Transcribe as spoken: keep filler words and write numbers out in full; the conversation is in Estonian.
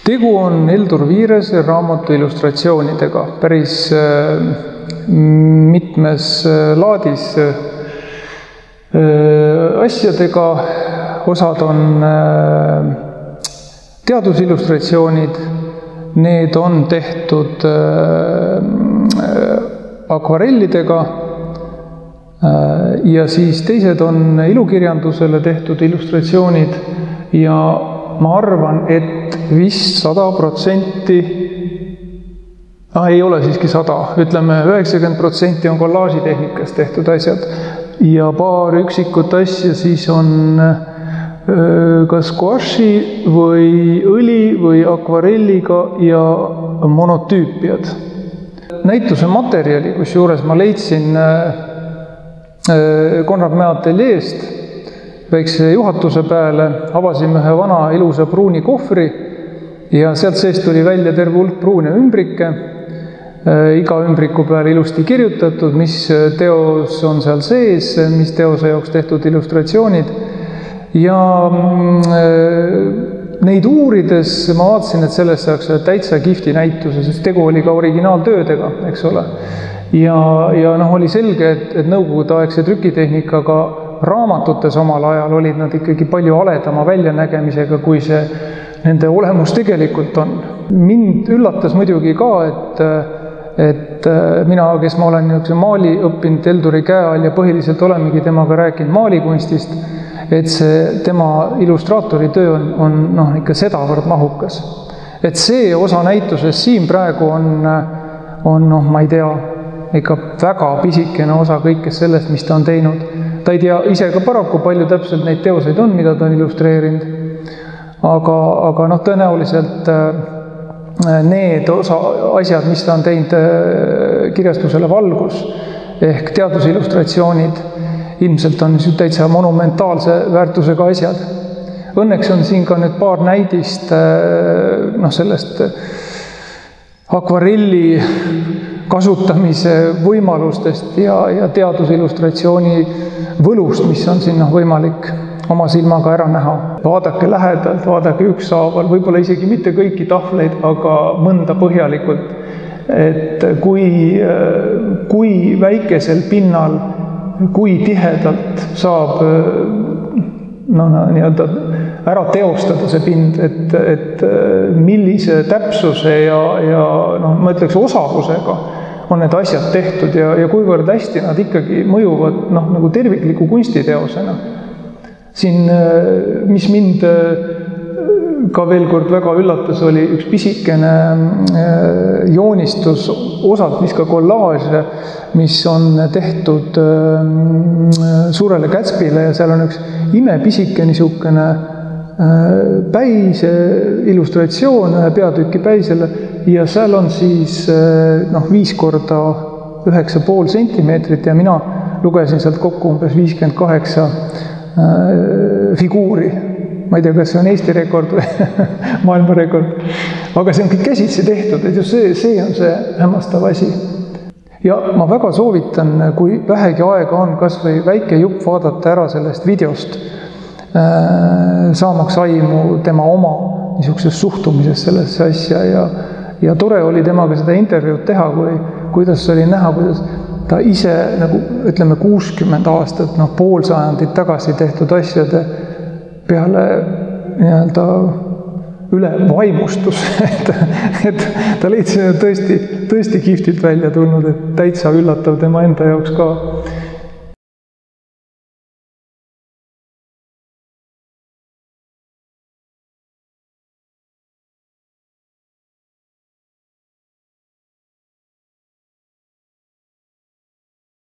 Tegu on Heldur Viirese raamatu illustratsioonidega, päris mitmes laadis asjadega. Osad on teadusillustratsioonid, need on tehtud akvarellidega ja siis teised on ilukirjandusele tehtud illustratsioonid ja ma arvan, et vist sada protsenti, ah, ei ole siiski sada, ütleme üheksakümmend protsenti on kollaažitehnikas tehtud asjad ja paar üksikut asja siis on kas gouache'i või õli või akvarelliga ja monotüüpiad. Näituse materjali, kus juures ma leidsin Konrad Mäe ateljeest väikse juhatuse peale, avasime ühe vana ilusa pruuni kohvri ja sealt seest tuli välja terve hulk pruune ümbrike. Iga ümbriku peale ilusti kirjutatud, mis teos on seal sees, mis teose jaoks tehtud illustratsioonid. Ja neid uurides ma vaatasin, et sellest saaks täitsa kihvti näituse, sest tegu oli ka originaaltöödega, eks ole. Ja, ja noh, oli selge, et, et nõukogudeaegse trükitehnikaga raamatutes omal ajal olid nad ikkagi palju aledama väljanägemisega, kui see nende olemus tegelikult on. Mind üllatas muidugi ka, et, et mina, kes ma olen maali õppinud Helduri käe all ja põhiliselt olemegi temaga rääkinud maalikunstist, et see tema illustraatori töö on, on noh, ikka sedavõrd mahukas. Et see osa näituses siin praegu on, on noh, ma ei tea, ikka väga pisikene osa kõikest sellest, mis ta on teinud. Ta ei tea ise ka paraku palju täpselt neid teoseid on, mida ta on illustreerinud. Aga, aga noh, tõenäoliselt need osa asjad, mis ta on teinud kirjastusele Valgus ehk teadusillustratsioonid, ilmselt on täitsa monumentaalse väärtusega asjad. Õnneks on siin ka nüüd paar näidist noh, sellest akvarelli kasutamise võimalustest ja, ja teadusillustratsiooni võlust, mis on siin noh, võimalik oma silmaga ära näha. Vaadake lähedalt, vaadake ükshaaval, võib-olla isegi mitte kõiki tahvleid, aga mõnda põhjalikult. Et kui, kui väikesel pinnal, kui tihedalt saab no, nii-öelda ära teostada see pind, et, et millise täpsuse ja, ja no, ma ütleks osavusega on need asjad tehtud ja, ja kuivõrd hästi nad ikkagi mõjuvad no, nagu tervikliku kunstiteosena. Siin, mis mind ka veel kord väga üllatas, oli üks pisikene joonistus osalt, mis ka kollaaž, mis on tehtud Suurele Kätspile ja seal on üks imepisike niisugune päise illustratsioon ühe peatüki päisele ja seal on siis noh, viis korda üheksa pool sentimeetrit ja mina lugesin sealt kokku umbes viiskümmend kaheksa figuuri. Ma ei tea, kas see on Eesti rekord või maailma rekord. Aga see on kõik käsitsi tehtud, et just see, see on see hämmastav asi. Ja ma väga soovitan, kui vähegi aega on, kas või väike jupp vaadata ära sellest videost, saamaks aimu tema oma niisugusest suhtumisest sellesse asja ja, ja tore oli temaga seda intervjuud teha, kui, kuidas oli näha, kuidas ta ise nagu ütleme kuuskümmend aastat, noh pool sajandit tagasi tehtud asjade peale nii-öelda üle vaimustus, et, et ta leidsin tõesti, tõesti kihvtilt välja tulnud, et täitsa üllatav tema enda jaoks ka.